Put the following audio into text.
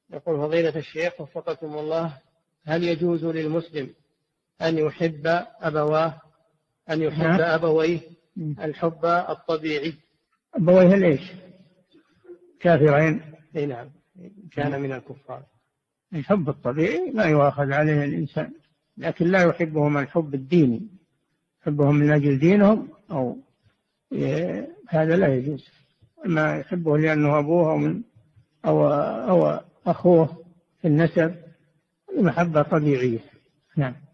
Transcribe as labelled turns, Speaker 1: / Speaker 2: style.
Speaker 1: يقول فضيلة الشيخ وفقكم الله، هل يجوز للمسلم أن يحب أبواه، أن يحب أبويه الحب الطبيعي؟
Speaker 2: أبويه ليش؟ كافرين؟
Speaker 1: نعم، كان من الكفار.
Speaker 2: الحب الطبيعي لا يؤاخذ عليه الإنسان، لكن لا يحبهم الحب الديني، يحبهم من أجل دينهم أو هذا لا يجوز. ما يحبه لأنه أبوه أو أخوه في النسب، محبة طبيعية. نعم.